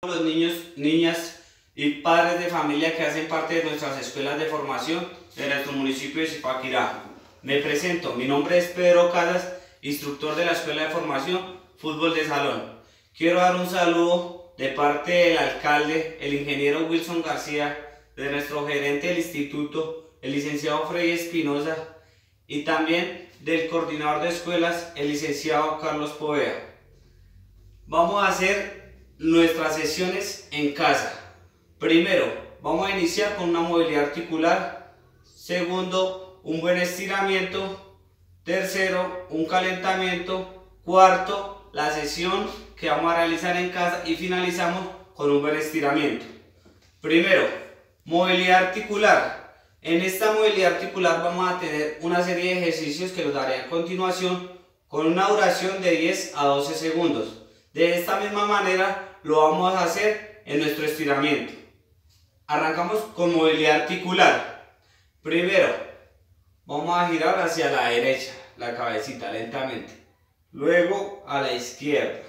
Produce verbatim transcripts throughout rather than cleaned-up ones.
Los niños, niñas y padres de familia que hacen parte de nuestras escuelas de formación de nuestro municipio de Zipaquirá. Me presento, mi nombre es Pedro Casas, instructor de la Escuela de Formación Fútbol de Salón. Quiero dar un saludo de parte del alcalde, el ingeniero Wilson García, de nuestro gerente del instituto, el licenciado Freddy Espinosa, y también del coordinador de escuelas, el licenciado Carlos Poveda. Vamos a hacer nuestras sesiones en casa. Primero, vamos a iniciar con una movilidad articular. Segundo, un buen estiramiento. Tercero, un calentamiento. Cuarto, la sesión que vamos a realizar en casa y finalizamos con un buen estiramiento. Primero, movilidad articular. En esta movilidad articular vamos a tener una serie de ejercicios que los daré a continuación con una duración de diez a doce segundos. De esta misma manera lo vamos a hacer en nuestro estiramiento. Arrancamos con movilidad articular. Primero, vamos a girar hacia la derecha, la cabecita lentamente. Luego a la izquierda.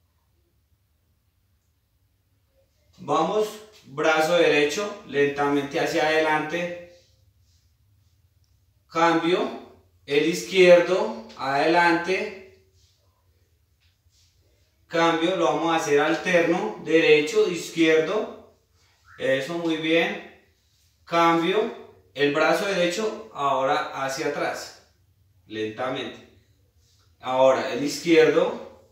Vamos, brazo derecho, lentamente hacia adelante. Cambio, el izquierdo, adelante. Cambio, lo vamos a hacer alterno, derecho, izquierdo, eso, muy bien. Cambio, el brazo derecho ahora hacia atrás, lentamente. Ahora el izquierdo.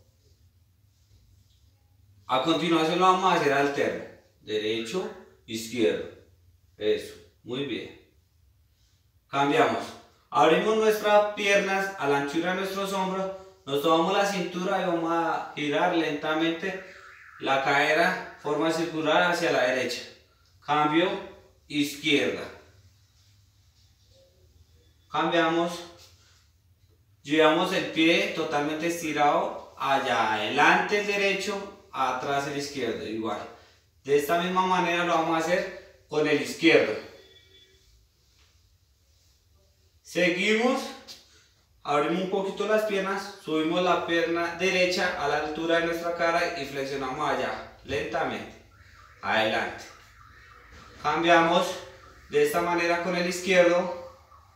A continuación lo vamos a hacer alterno, derecho, izquierdo, eso, muy bien. Cambiamos, abrimos nuestras piernas a la anchura de nuestros hombros. Nos tomamos la cintura y vamos a girar lentamente la cadera, forma circular hacia la derecha. Cambio, izquierda. Cambiamos, llevamos el pie totalmente estirado, allá adelante el derecho, atrás el izquierdo, igual. De esta misma manera lo vamos a hacer con el izquierdo. Seguimos. Abrimos un poquito las piernas, subimos la pierna derecha a la altura de nuestra cara y flexionamos allá, lentamente, adelante. Cambiamos de esta manera con el izquierdo.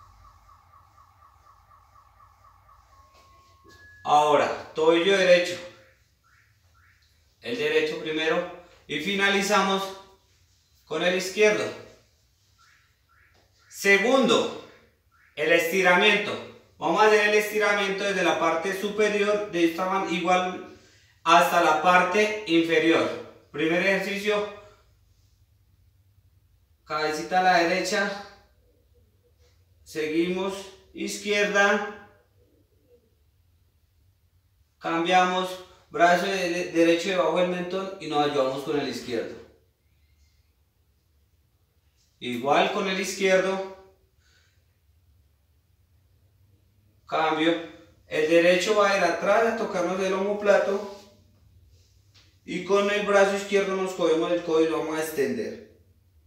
Ahora, tobillo derecho, el derecho primero y finalizamos con el izquierdo. Segundo, el estiramiento. Vamos a hacer el estiramiento desde la parte superior de esta manera, igual hasta la parte inferior. Primer ejercicio, cabecita a la derecha, seguimos, izquierda, cambiamos, brazo de derecho debajo del mentón y nos ayudamos con el izquierdo. Igual con el izquierdo. Cambio, el derecho va a ir atrás a tocarnos el omóplato y con el brazo izquierdo nos cogemos el codo y lo vamos a extender.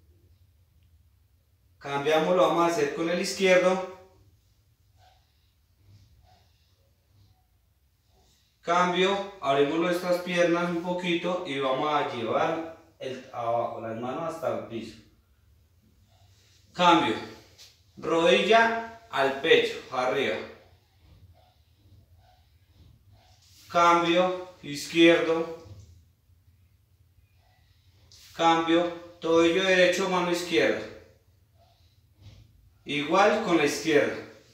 Cambiamos, lo vamos a hacer con el izquierdo. Cambio, abrimos nuestras piernas un poquito y vamos a llevar el, abajo, las manos hasta el piso. Cambio, rodilla al pecho, arriba. Cambio, izquierdo. Cambio, tobillo derecho, mano izquierda. Igual con la izquierda.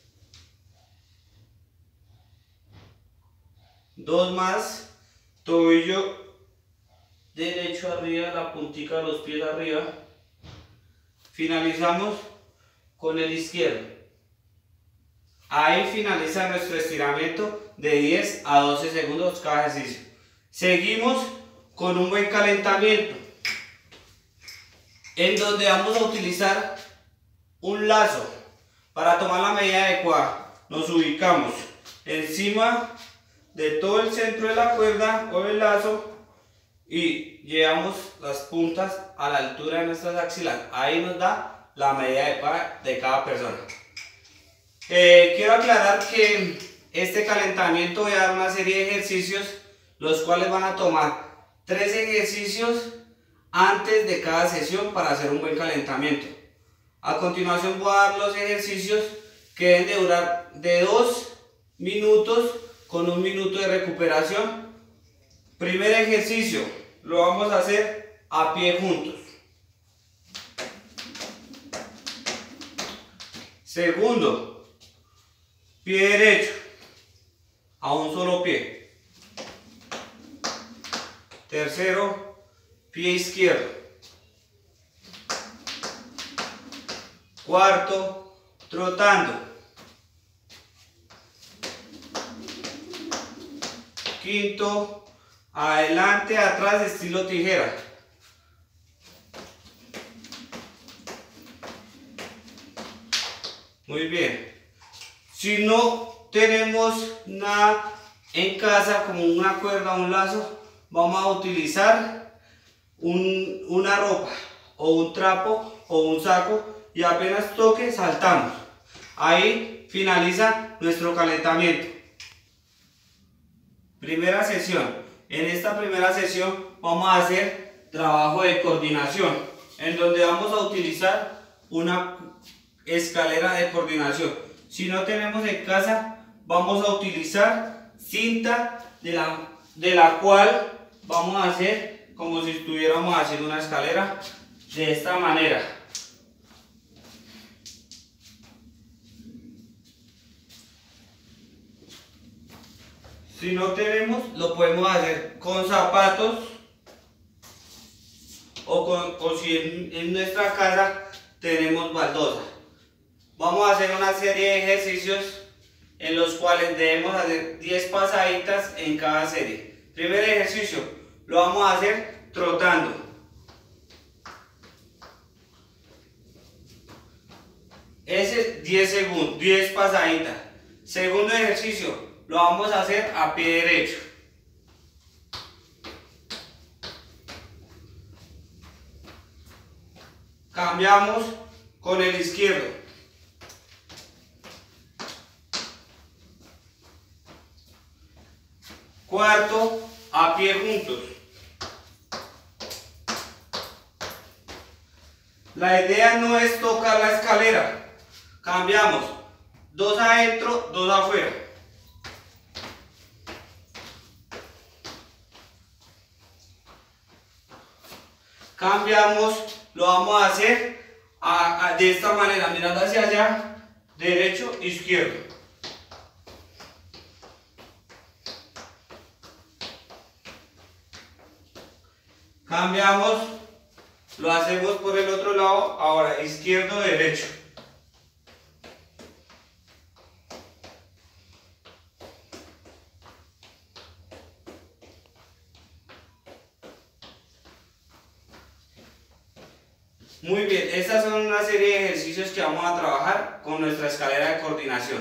Dos más, tobillo derecho arriba, la puntica de los pies arriba. Finalizamos con el izquierdo. Ahí finaliza nuestro estiramiento de diez a doce segundos cada ejercicio. Seguimos con un buen calentamiento, en donde vamos a utilizar un lazo para tomar la medida adecuada. Nos ubicamos encima de todo el centro de la cuerda o el lazo y llevamos las puntas a la altura de nuestras axilas. Ahí nos da la medida adecuada de cada persona. Eh, quiero aclarar que este calentamiento voy a dar una serie de ejercicios los cuales van a tomar tres ejercicios antes de cada sesión para hacer un buen calentamiento. A continuación voy a dar los ejercicios que deben de durar de dos minutos con un minuto de recuperación. Primer ejercicio lo vamos a hacer a pie juntos. Segundo, pie derecho a un solo pie. Tercero, pie izquierdo. Cuarto, trotando. Quinto, adelante, atrás, estilo tijera. Muy bien. Si no tenemos nada en casa como una cuerda o un lazo, vamos a utilizar un, una ropa o un trapo o un saco y apenas toque saltamos. Ahí finaliza nuestro calentamiento. Primera sesión. En esta primera sesión vamos a hacer trabajo de coordinación, en donde vamos a utilizar una escalera de coordinación. Si no tenemos en casa, vamos a utilizar cinta de la, de la cual vamos a hacer como si estuviéramos haciendo una escalera de esta manera. Si no tenemos, lo podemos hacer con zapatos o, con, o si en, en nuestra casa tenemos baldosa. Vamos a hacer una serie de ejercicios en los cuales debemos hacer diez pasaditas en cada serie. Primer ejercicio lo vamos a hacer trotando. Ese diez segundos, diez pasaditas. Segundo ejercicio lo vamos a hacer a pie derecho. Cambiamos con el izquierdo. Cuarto, a pie juntos. La idea no es tocar la escalera. Cambiamos. Dos adentro, dos afuera. Cambiamos, lo vamos a hacer a, a, de esta manera, mirando hacia allá, derecho, izquierdo. Cambiamos, lo hacemos por el otro lado, ahora izquierdo, derecho. Muy bien, estas son una serie de ejercicios que vamos a trabajar con nuestra escalera de coordinación.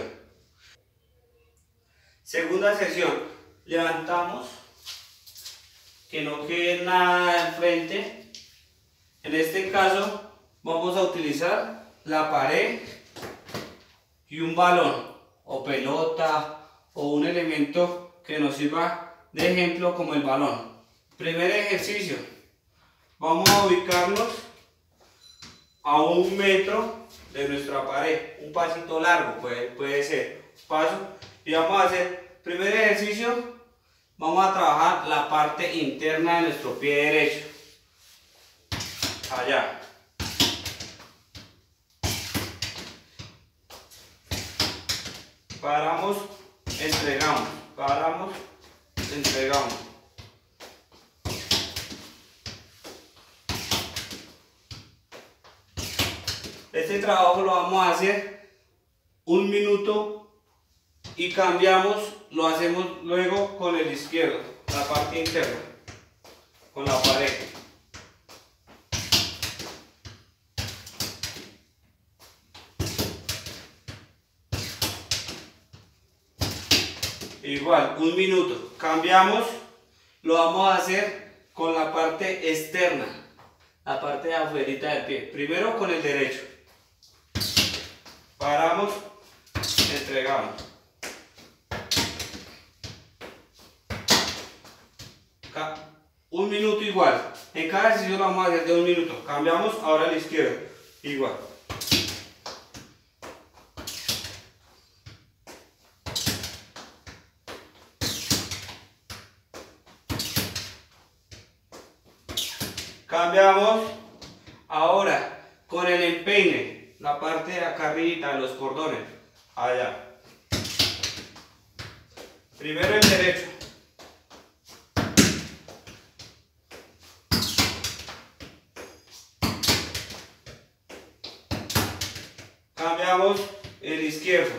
Segunda sesión, levantamos, que no quede nada al frente. En este caso vamos a utilizar la pared y un balón o pelota o un elemento que nos sirva de ejemplo como el balón. Primer ejercicio, vamos a ubicarnos a un metro de nuestra pared, un pasito largo puede, puede ser, paso, y vamos a hacer, primer ejercicio, vamos a trabajar la parte interna de nuestro pie derecho, allá, paramos, entregamos, paramos, entregamos. Este trabajo lo vamos a hacer un minuto y cambiamos, lo hacemos luego con el izquierdo, la parte interna, con la pared. Igual, un minuto, cambiamos, lo vamos a hacer con la parte externa, la parte de afuerita del pie, primero con el derecho. Paramos, entregamos. un minuto igual. En cada ejercicio lo vamos a hacer de un minuto. Cambiamos ahora a la izquierda, igual. Cambiamos ahora con el empeine, la parte de acá arriba, los cordones, allá. Primero el derecho. Cambiamos el izquierdo.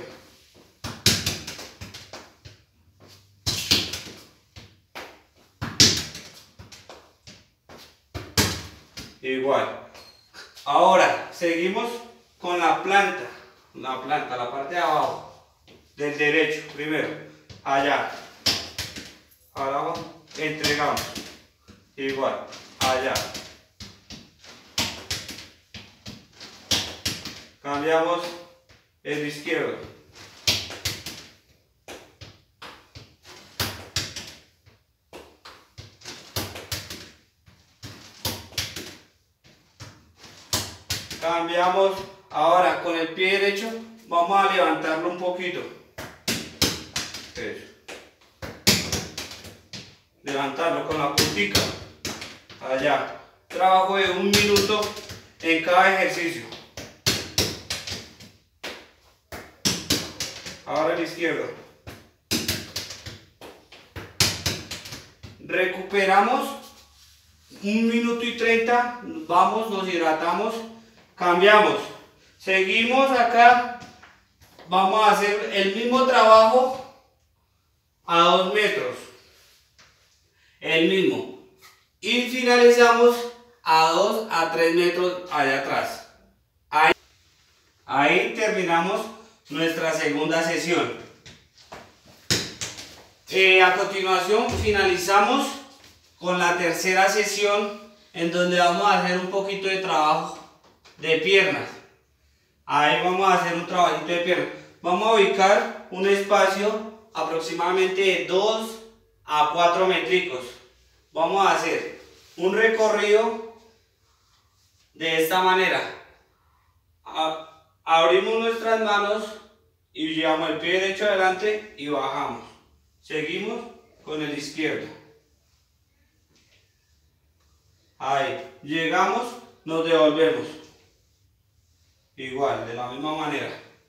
Igual. Ahora seguimos con la planta, la planta, la parte de abajo del derecho. Primero, allá. Ahora entregamos. Igual, allá. Cambiamos el izquierdo. Cambiamos ahora con el pie derecho, vamos a levantarlo un poquito. Eso. Levantarlo con la puntica. Allá. Trabajo de un minuto en cada ejercicio. Ahora el izquierdo. Recuperamos un minuto y treinta. Vamos, nos hidratamos. Cambiamos. Seguimos acá. Vamos a hacer el mismo trabajo a dos metros. El mismo. Y finalizamos a dos a tres metros allá atrás. Ahí, ahí terminamos nuestra segunda sesión. Eh, a continuación finalizamos con la tercera sesión, en donde vamos a hacer un poquito de trabajo de piernas. Ahí vamos a hacer un trabajito de piernas. Vamos a ubicar un espacio aproximadamente de dos a cuatro métricos. Vamos a hacer un recorrido de esta manera. A, abrimos nuestras manos y llevamos el pie derecho adelante y bajamos. Seguimos con el izquierdo. Ahí, llegamos, nos devolvemos. Igual, de la misma manera.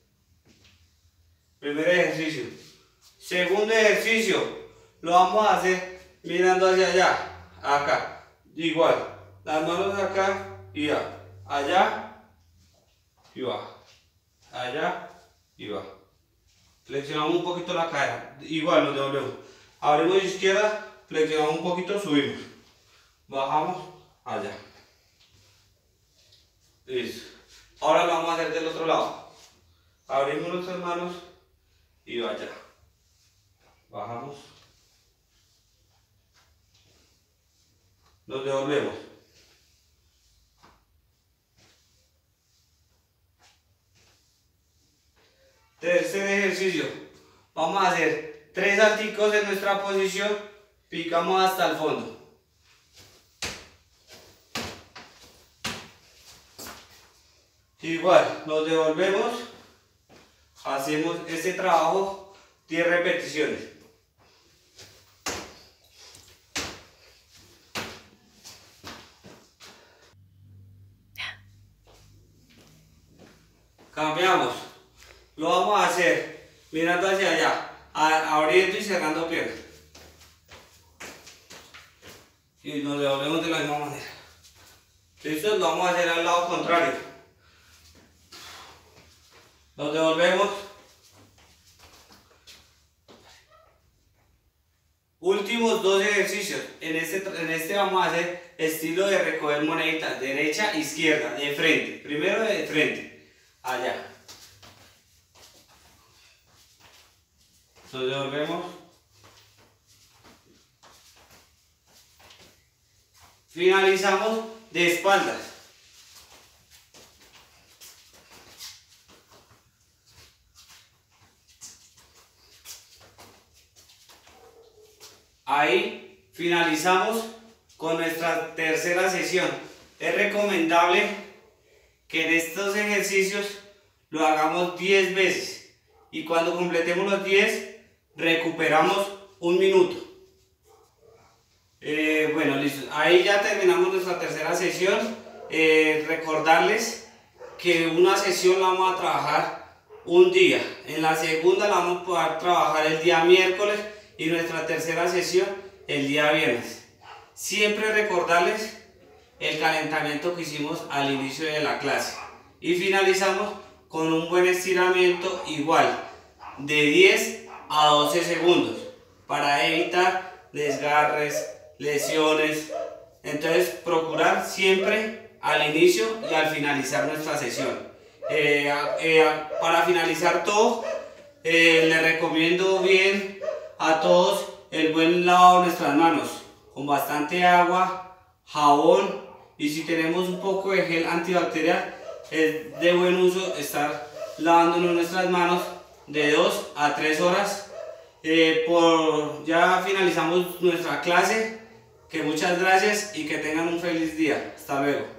Primer ejercicio. Segundo ejercicio, lo vamos a hacer mirando hacia allá, acá. Igual, las manos acá y ya. Allá y va. Allá y va. Flexionamos un poquito la cadera. Igual, nos devolvemos. Abrimos izquierda, flexionamos un poquito, subimos. Bajamos, allá. Listo. Ahora lo vamos a hacer del otro lado. Abrimos nuestras manos y vaya. Bajamos. Nos devolvemos. Tercer ejercicio. Vamos a hacer tres salticos en nuestra posición. Picamos hasta el fondo. Igual, nos devolvemos, hacemos este trabajo diez repeticiones. Cambiamos, lo vamos a hacer mirando hacia allá, abriendo y cerrando piernas. Y nos devolvemos de la misma manera. ¿Listo? Lo vamos a hacer al lado contrario. Nos devolvemos. Últimos dos ejercicios. En este, en este vamos a hacer estilo de recoger moneditas. Derecha, izquierda, de frente. Primero de frente. Allá. Nos devolvemos. Finalizamos de espaldas. Ahí finalizamos con nuestra tercera sesión. Es recomendable que en estos ejercicios lo hagamos diez veces y cuando completemos los diez recuperamos un minuto. Eh, bueno, listo. Ahí ya terminamos nuestra tercera sesión. Eh, recordarles que una sesión la vamos a trabajar un día, en la segunda la vamos a poder trabajar el día miércoles y nuestra tercera sesión el día viernes. Siempre recordarles el calentamiento que hicimos al inicio de la clase y finalizamos con un buen estiramiento igual de diez a doce segundos para evitar desgarres, lesiones. Entonces procurar siempre al inicio y al finalizar nuestra sesión. Eh, eh, para finalizar todo, eh, les recomiendo bien a todos el buen lavado de nuestras manos con bastante agua, jabón, y si tenemos un poco de gel antibacterial es de buen uso estar lavándonos nuestras manos de dos a tres horas. Eh, por, ya finalizamos nuestra clase, que muchas gracias y que tengan un feliz día. Hasta luego.